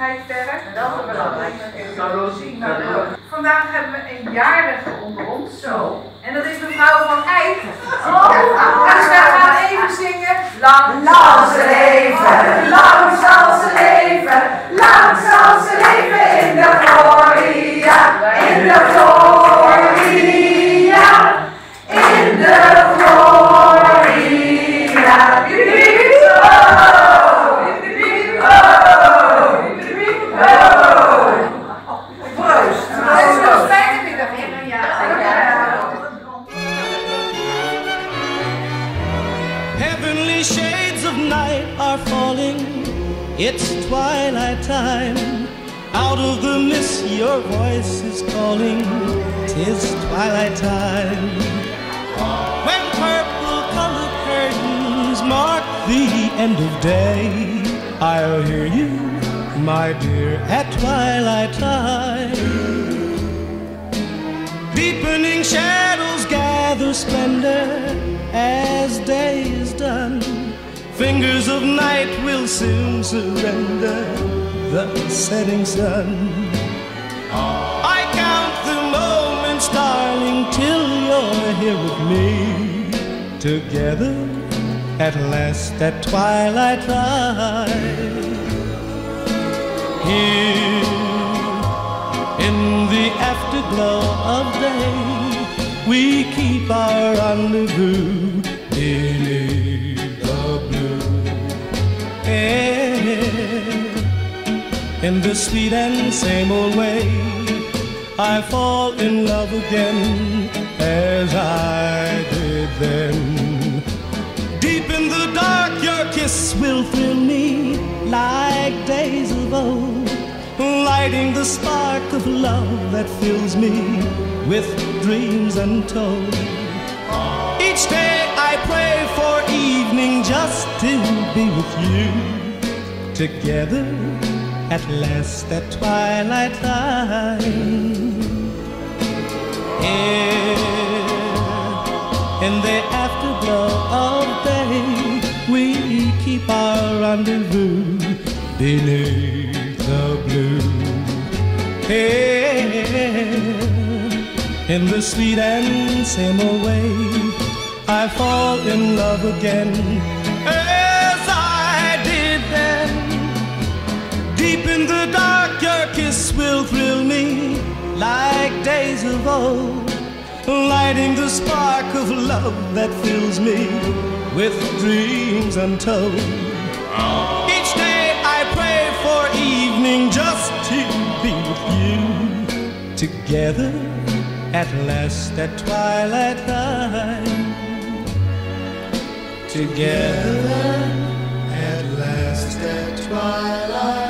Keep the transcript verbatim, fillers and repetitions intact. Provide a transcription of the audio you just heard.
gezondheidssterk. Dat is het belangrijkste. Vandaag hebben we een jarige onder ons. Zo. En dat is mevrouw Van Eyck. Oh. Dus wij gaan even zingen. Lang, lang ze leven, lang zal ze leven, lang zal ze leven in de gloria, in de gloria, in de gloria. Heavenly shades of night are falling. It's twilight time. Out of the mist your voice is calling. 'Tis twilight time. When purple colored curtains mark the end of day, I'll hear you, my dear, at twilight time. Deepening shadows gather splendor as day is done. Fingers of night will soon surrender the setting sun. I count the moments, darling, till you're here with me. Together at last at twilight time. Here in the afterglow of day, we keep our rendezvous beneath the blue air. In the sweet and same old way, I fall in love again as I did then. Deep in the dark, your kiss will thrill me like days of old, lighting the spark of love that fills me with dreams untold. Each day I pray for evening just to be with you. Together at last at twilight time. Here in the afterglow of day, we keep our rendezvous beneath the blue air. In the sweet and same old way, I fall in love again as I did then. Deep in the dark, your kiss will thrill me like days of old, lighting the spark of love that fills me with dreams untold. Each day I pray for evening just to be with you. Together at last at twilight time. Together at last at twilight.